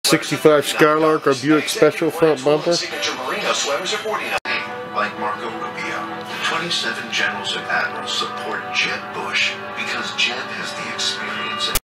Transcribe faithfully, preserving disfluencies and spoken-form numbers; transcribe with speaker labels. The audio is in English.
Speaker 1: sixty-five Skylark or Buick Special front bumper.
Speaker 2: Like Marco Rubio, the twenty-seven generals and admirals support Jeb Bush because Jeb has the experience.